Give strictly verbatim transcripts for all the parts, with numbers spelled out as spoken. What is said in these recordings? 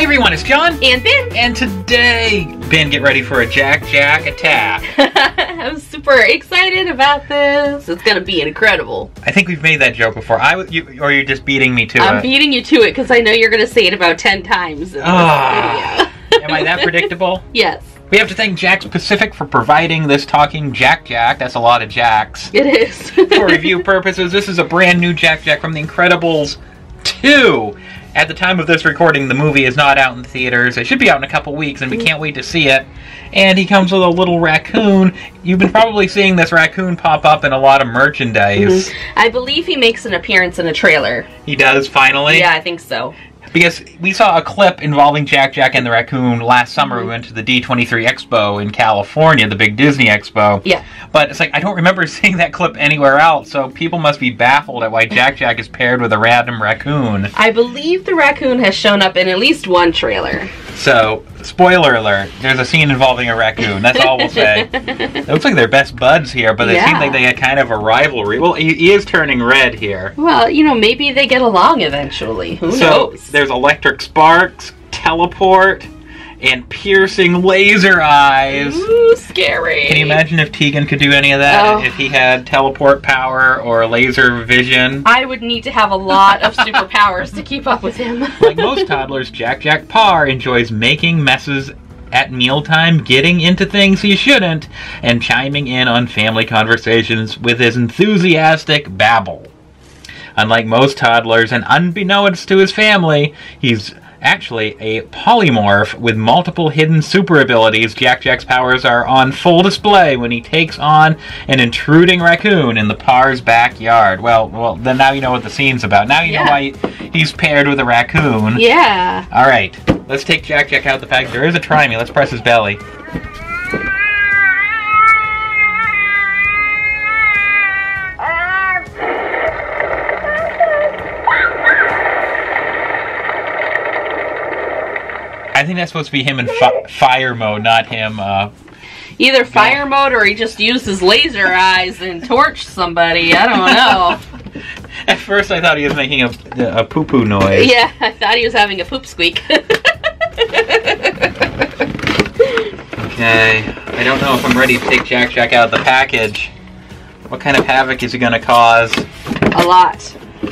everyone, it's John. And Ben. And today, Ben, get ready for a Jack Jack attack. I'm super excited about this. It's gonna be incredible. I think we've made that joke before. I, you, or you're just beating me to I'm it? I'm beating you to it because I know you're gonna say it about ten times in oh. this video. Am I that predictable? Yes. We have to thank Jack's Pacific for providing this talking Jack Jack. That's a lot of Jacks. It is. For review purposes, this is a brand new Jack Jack from The Incredibles two. At the time of this recording, the movie is not out in the theaters. It should be out in a couple weeks, and we can't wait to see it. And he comes with a little raccoon. You've been probably seeing this raccoon pop up in a lot of merchandise. Mm-hmm. I believe he makes an appearance in a trailer. He does, finally? Yeah, I think so. Because we saw a clip involving Jack Jack and the raccoon last summer. Mm-hmm. We went to the D twenty-three Expo in California, the big Disney Expo. Yeah. But it's like, I don't remember seeing that clip anywhere else, so people must be baffled at why Jack Jack is paired with a random raccoon. I believe the raccoon has shown up in at least one trailer. So, spoiler alert, there's a scene involving a raccoon. That's all we'll say. It looks like they're best buds here, but yeah. It seems like they had kind of a rivalry. Well, he, he is turning red here. Well, you know, maybe they get along eventually. Who so, knows? There's electric sparks, teleport, and piercing laser eyes. Ooh, scary. Can you imagine if Teagan could do any of that? Oh. If he had teleport power or laser vision? I would need to have a lot of superpowers to keep up with him. Like most toddlers, Jack Jack Parr enjoys making messes at mealtime, getting into things he shouldn't, and chiming in on family conversations with his enthusiastic babble. Unlike most toddlers, and unbeknownst to his family, he's actually a polymorph with multiple hidden super abilities. Jack Jack's powers are on full display when he takes on an intruding raccoon in the Parr's backyard. Well, well, then now you know what the scene's about. Now you yeah. know why he's paired with a raccoon. Yeah. All right, let's take Jack Jack out of the pack. There is a try me. Let's press his belly. I think that's supposed to be him in fi fire mode, not him. Uh, Either fire no. mode or he just used his laser eyes and torched somebody. I don't know. At first, I thought he was making a, a poo poo noise. Yeah, I thought he was having a poop squeak. Okay, I don't know if I'm ready to take Jack Jack out of the package. What kind of havoc is he going to cause? A lot.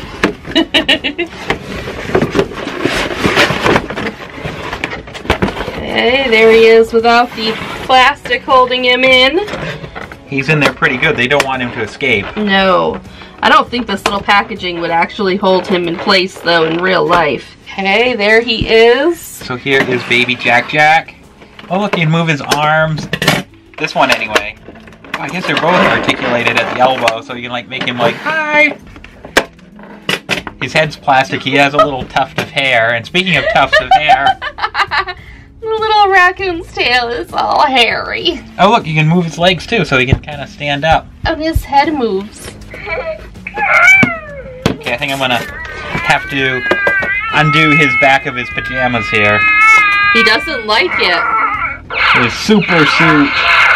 Okay, there he is without the plastic holding him in. He's in there pretty good. They don't want him to escape. No. I don't think this little packaging would actually hold him in place, though, in real life. Okay, there he is. So here is baby Jack Jack. Oh, look, he can move his arms. This one, anyway. Oh, I guess they're both articulated at the elbow, so you can, like, make him, like, hi! His head's plastic. He has a little tuft of hair. And speaking of tufts of hair... The little raccoon's tail is all hairy. Oh, look, you can move his legs, too, so he can kind of stand up. And his head moves. Okay, I think I'm going to have to undo his back of his pajamas here. He doesn't like it. His super suit.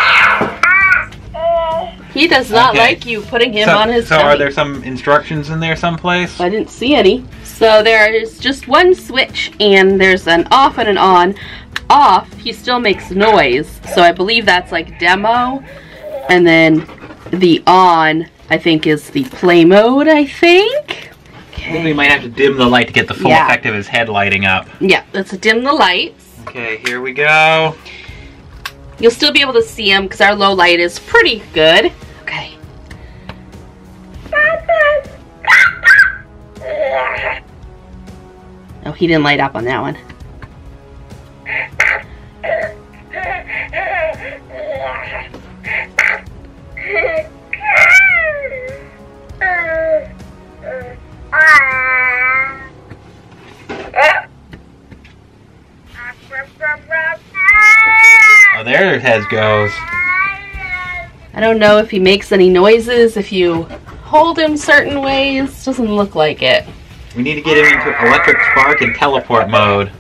He does not okay. like you putting him so, on his So tummy. are there some instructions in there someplace? I didn't see any. So there is just one switch, and there's an off and an on. Off, he still makes noise, so I believe that's like demo. And then the on, I think, is the play mode, I think. Okay. I think we might have to dim the light to get the full yeah. effect of his head lighting up. Yeah, let's dim the lights. Okay, here we go. You'll still be able to see him because our low light is pretty good. Okay. Oh, he didn't light up on that one. Oh, there his goes. I don't know if he makes any noises if you hold him certain ways. Doesn't look like it. We need to get him into electric spark and teleport mode.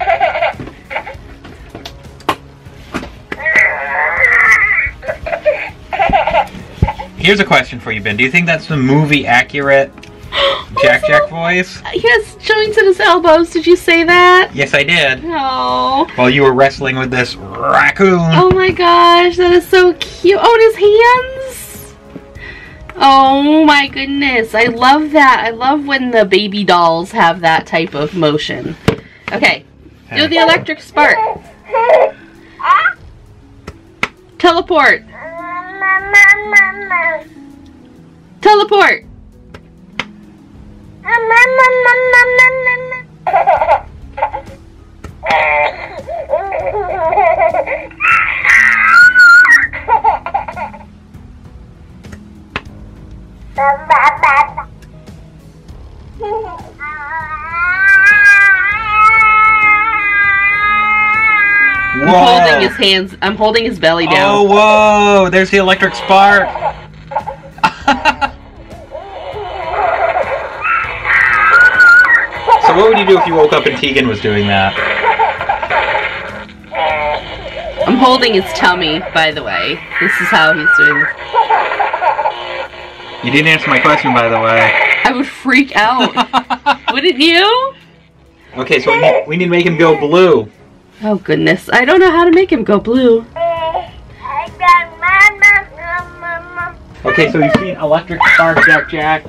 Here's a question for you, Ben. Do you think that's the movie accurate Jack Jack voice? He has joints in his elbows. Did you say that? Yes, I did. Oh. While you were wrestling with this raccoon. Oh my gosh, that is so cute. Oh, and his hands. Oh my goodness. I love that. I love when the baby dolls have that type of motion. Okay. Do the electric spark. Teleport. Teleport. I'm holding his hands. I'm holding his belly down. Oh, whoa! There's the electric spark. So what would you do if you woke up and Teagan was doing that? I'm holding his tummy, by the way. This is how he's doing this. You didn't answer my question, by the way. I would freak out. Wouldn't you? Okay, so we need, we need to make him go blue. Oh goodness, I don't know how to make him go blue. Okay, so you've seen electric spark, Jack Jack.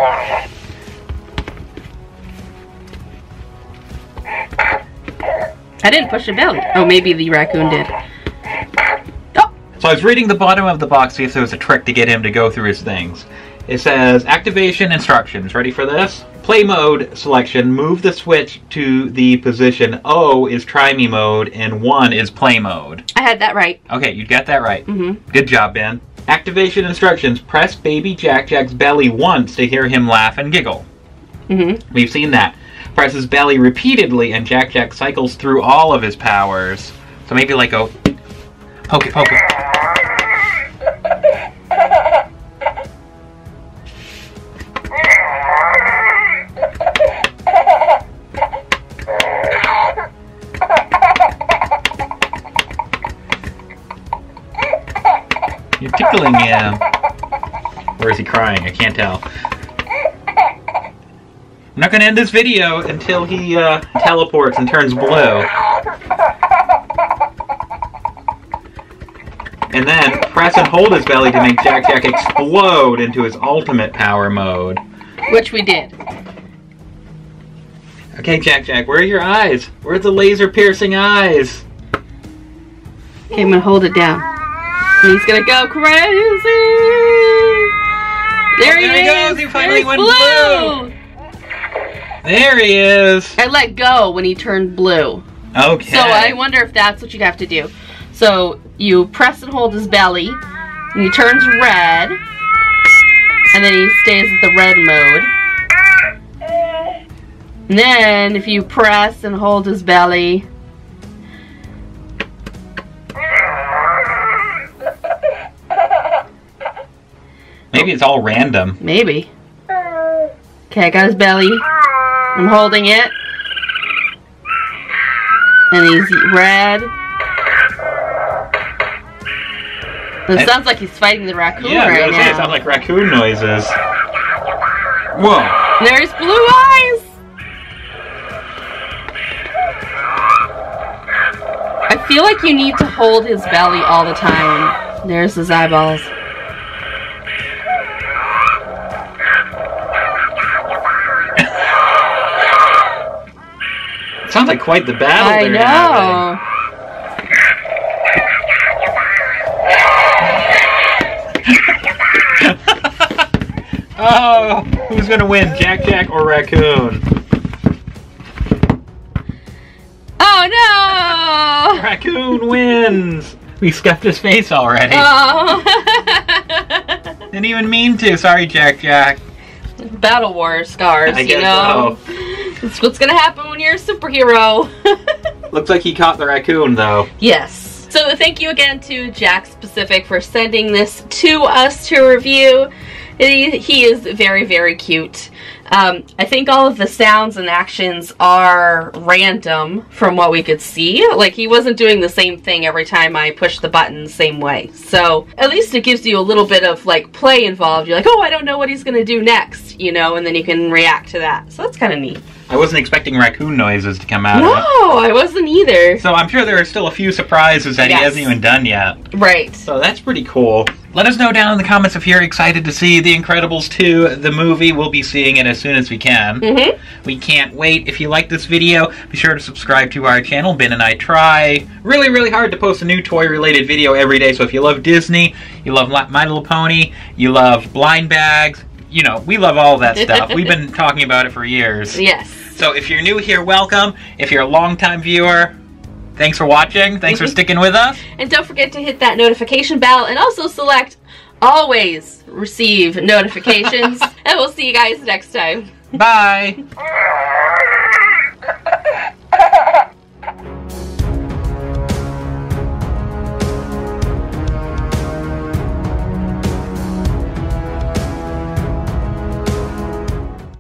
I didn't push a belly. Oh, maybe the raccoon did. Oh! So I was reading the bottom of the box to see if there was a trick to get him to go through his things. It says, activation instructions. Ready for this? Play mode selection. Move the switch to the position O is try me mode and one is play mode. I had that right. Okay, you got that right. Mm-hmm. Good job, Ben. Activation instructions. Press baby Jack Jack's belly once to hear him laugh and giggle. Mm-hmm. We've seen that. Press his belly repeatedly and Jack Jack cycles through all of his powers. So maybe like a poke it, poke it. You're tickling him. Or is he crying? I can't tell. I'm not going to end this video until he uh, teleports and turns blue. And then press and hold his belly to make Jack Jack explode into his ultimate power mode. Which we did. Okay, Jack Jack, where are your eyes? Where are the laser piercing eyes? Okay, I'm gonna hold it down. And he's gonna go crazy! There, Oh, he, there he is! goes! He finally There's went blue! blue! There he is! I let go when he turned blue. Okay. So I wonder if that's what you have to do. So you press and hold his belly, and he turns red, and then he stays at the red mode. And then if you press and hold his belly, maybe it's all random. maybe. Okay, I got his belly. I'm holding it. And he's red. It I- sounds like he's fighting the raccoon Yeah, I was right gonna say, it now. sounds like raccoon noises. Whoa. There's blue eyes! I feel like you need to hold his belly all the time. There's his eyeballs. Sounds like quite the battle I they're know. having. Oh, who's gonna win, Jack Jack or Raccoon? Oh no! Raccoon wins! We scuffed his face already. Oh. Didn't even mean to. Sorry, Jack Jack. Battle War scars, I you guess know? so. That's what's gonna happen when you're a superhero. Looks like he caught the raccoon, though. Yes. So thank you again to Jack Specific for sending this to us to review. He, he is very, very cute. Um, I think all of the sounds and actions are random from what we could see. Like, he wasn't doing the same thing every time I push the button the same way. So at least it gives you a little bit of like play involved. You're like, oh, I don't know what he's gonna do next, you know, and then you can react to that. So that's kind of neat. I wasn't expecting raccoon noises to come out no, of it. No, I wasn't either. So I'm sure there are still a few surprises that yes. he hasn't even done yet. Right. So that's pretty cool. Let us know down in the comments if you're excited to see The Incredibles two, the movie. We'll be seeing it as soon as we can. Mm-hmm. We can't wait. If you like this video, be sure to subscribe to our channel. Ben and I try really, really hard to post a new toy-related video every day. So if you love Disney, you love My Little Pony, you love blind bags, you know, we love all that stuff. We've been talking about it for years. Yes. So if you're new here, welcome. If you're a longtime viewer, thanks for watching. Thanks for sticking with us. And don't forget to hit that notification bell and also select always receive notifications. And we'll see you guys next time. Bye.